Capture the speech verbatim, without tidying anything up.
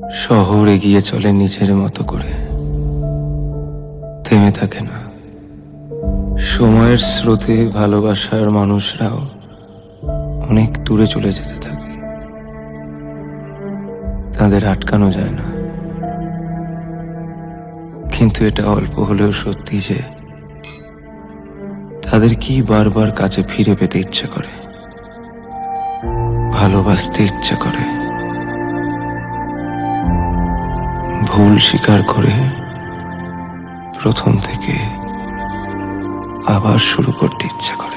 শহর এগিয়ে চলে নিজের মতো করে, থেমে থাকে না। সময়ের স্রোতে ভালোবাসার মানুষরাও অনেক দূরে চলে যেতে থাকে, তাদের আটকানো যায় না। কিন্তু এটা অল্প হলেও সত্যি যে তাদের কি বারবার কাছে ফিরে পেতে ইচ্ছে করে, ভালোবাসতে ইচ্ছে করে, ভুল স্বীকার করে প্রথম থেকে আবার শুরু করতে ইচ্ছে করে।